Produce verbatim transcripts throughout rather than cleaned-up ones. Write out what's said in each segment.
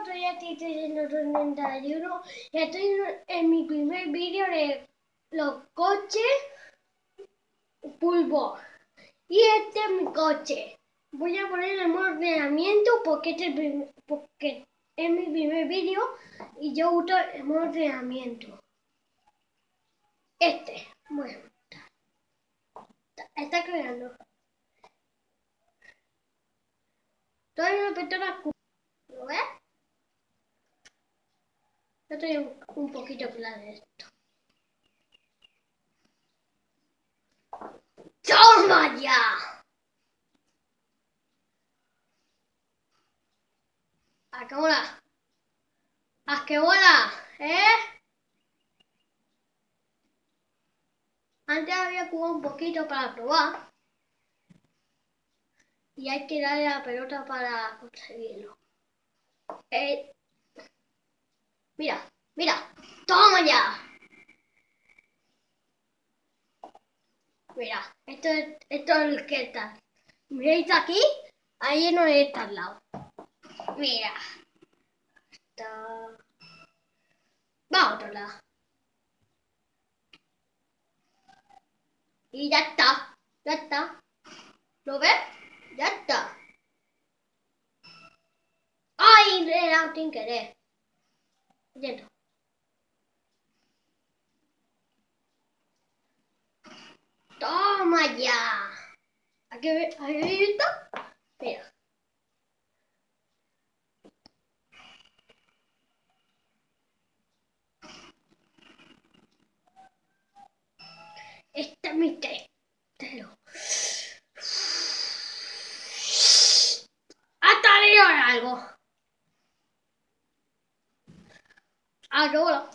soy Ati trescientos treinta y uno y estoy en mi primer vídeo de los coches Pulvo. Y este es mi coche. Voy a poner el modo ordenamiento porque, este es, el, porque es mi primer vídeo y yo uso el modo ordenamiento. Este, bueno, está, está creando. Todavía no petó la curva. ¿Lo ves? Yo estoy un, un poquito claro de esto. ¡Toma ya! ¿A qué bola? ¿A qué bola? ¿Eh? Antes había jugado un poquito para probar. Y hay que darle a la pelota para conseguirlo. Eh, mira, mira. ¡Toma ya! Mira, esto es, esto es el que está. ¿Miráis aquí? Ahí no está al lado. Mira. Está... Va a otro lado. Y ya está. Ya está. ¿Lo ves? Ya está. ¡Ay! Le he dado sin querer. Dentro. ¡Toma ya! ¿Aquí habéis visto? Mira. Este es mi testero. ¡Hasta arriba algo! ¡Ah, qué bola!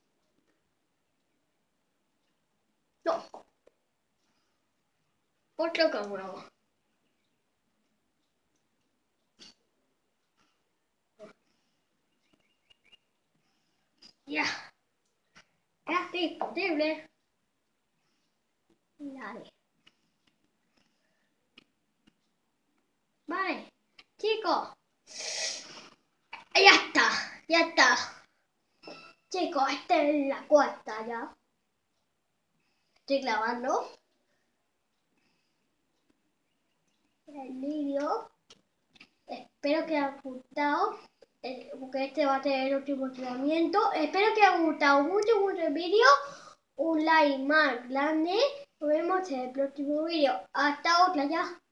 No. Otro cabrón. Ya. Es discutible. Dale. Vale. Chicos. Ya está. Ya está. Chicos, esta es la cuarta ya. Estoy grabando el vídeo. Espero que haya gustado. Porque este va a tener el último entrenamiento. Espero que haya gustado mucho, mucho el vídeo. Un like más grande. Nos vemos en el próximo vídeo. Hasta otra ya.